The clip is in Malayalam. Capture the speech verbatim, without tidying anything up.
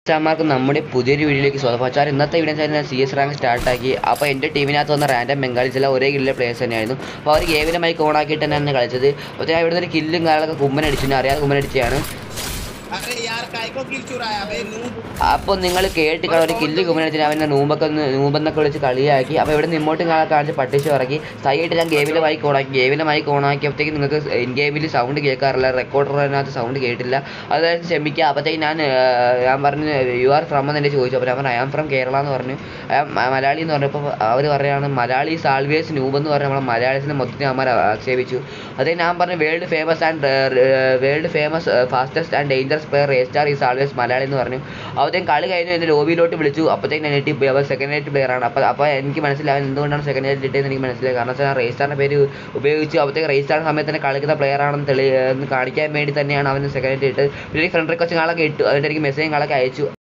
ചാമാർക്ക് നമ്മുടെ പുതിയൊരു വീഡിയോയിലേക്ക് സ്വാഗതം. പക്ഷേ ഇന്നത്തെ വീഡിയോ ഞാൻ സി എസ് റാങ്ക് സ്റ്റാർട്ടാക്കി. അപ്പോൾ എൻ്റെ ടീമിനകത്ത് വന്ന റാൻഡം ബംഗാളീസ് എല്ലാം ഒരേ കില്ലിലെ പ്ലേയേഴ്സ് തന്നെയായിരുന്നു. അപ്പോൾ അവർ ഗെയിമിലെ മൈക്ക് ഓൺ ആക്കിയിട്ട് തന്നെയാണ് കളിച്ചത്. അപ്പോൾ ഞാൻ ഇവിടുന്ന് ഒരു കില്ലും കാര്യങ്ങളൊക്കെ കുമ്മനടിച്ചു, അറിയാതെ കുമ്മനടിച്ചാണ്. അപ്പോൾ നിങ്ങൾ കേട്ട് ഒരു കില്ല് കുമ്മനടിച്ചിട്ട് അവൻ്റെ നൂമ്പൊക്കെ ഒന്ന് നൂമ്പെന്നൊക്കെ വിളിച്ച് കളിയാക്കി. അപ്പോൾ ഇവിടെ നിന്ന് ഇങ്ങോട്ടും കാണിച്ച് പട്ടിച്ച് ഇറക്കി സൈഡിട്ട് ഞാൻ ഗെയിമിലെ മൈക്ക് ഓണാക്കി. ഗെയിമിലെ മൈക്ക് ഓണാക്കിയപ്പോഴത്തേക്ക് നിങ്ങൾക്ക് ഇൻ ഗെയിമിൽ സൗണ്ട് കേൾക്കാറില്ല, റെക്കോർഡറിനകത്ത് സൗണ്ട് കേട്ടില്ല. അതായത് ക്ഷമിക്കുക. അപ്പോഴത്തേക്ക് ഞാൻ ഞാൻ പറഞ്ഞു യു ആർ ഫ്രം എന്ന് എൻ്റെ ചോദിച്ചു. അപ്പോൾ ഞാൻ പറഞ്ഞു ഐ ആം ഫ്രം കേരള എന്ന് പറഞ്ഞു. മലയാളി എന്ന് പറഞ്ഞപ്പോൾ അവർ പറയുകയാണ് മലയാളീസ് ആൾവേസ് നൂബ് എന്ന് പറഞ്ഞാൽ നമ്മളെ മലയാളീസിനെ മൊത്തത്തിൽ അമ്മ ആക്ഷേപിച്ചു. അതേ ഞാൻ പറഞ്ഞു world famous and world famous fastest and dangerous player raistar is always Malayali എന്ന് പറഞ്ഞു. അപ്പോഴത്തേക്കും കളി കഴിഞ്ഞു എൻ്റെ ലോബിയിലോട്ട് വിളിച്ചു. അപ്പോഴത്തേക്കും ഞാൻ എട്ടി അവർ സെക്കൻഡ് നൈറ്റ് പ്ലെയർ ആണ്. അപ്പോൾ അപ്പോൾ എനിക്ക് മനസ്സിലായി എന്തുകൊണ്ടാണ് സെക്കൻഡ് നൈറ്റ് ഇട്ടതെന്ന് എനിക്ക് മനസ്സിലായി. കാരണം വെച്ചാൽ raistarൻ്റെ പേര് ഉപയോഗിച്ചു. അപ്പോഴത്തേക്ക് raistarൻ്റെ സമയത്ത് തന്നെ കളിക്കുന്ന പ്ലെയർ ആണെന്ന് തെളി കാണിക്കാൻ വേണ്ടി തന്നെയാണ് അവന് സെക്കൻഡ് നൈറ്റ് ഇട്ട്. പിന്നെ ഫ്രണ്ട് റിക്വസ്റ്റ് കാളൊക്കെ ഇട്ടു. അതിൻ്റെ എനിക്ക് മെസ്സേജും കാളൊക്കെ അയച്ചു.